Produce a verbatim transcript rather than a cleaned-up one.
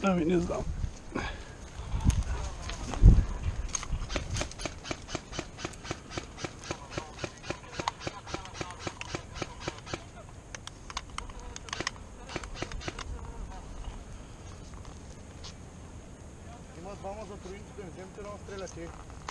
Ами не знам. Има двама за троинчето, не вземете да настреляте.